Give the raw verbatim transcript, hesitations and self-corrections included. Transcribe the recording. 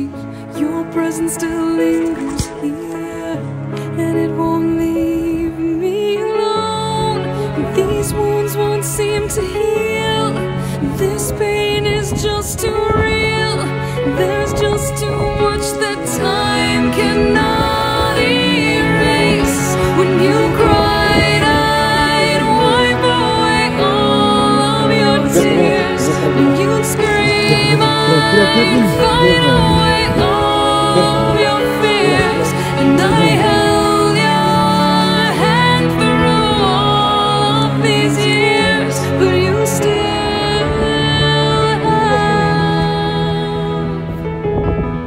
leave, your presence still lingers here, and it won't leave me alone. These wounds won't seem to heal. This pain is just too real. There's just too much that time cannot erase. When you cried, I'd wipe away all of your tears. When you'd scream, I'd fight away all of your fears. And I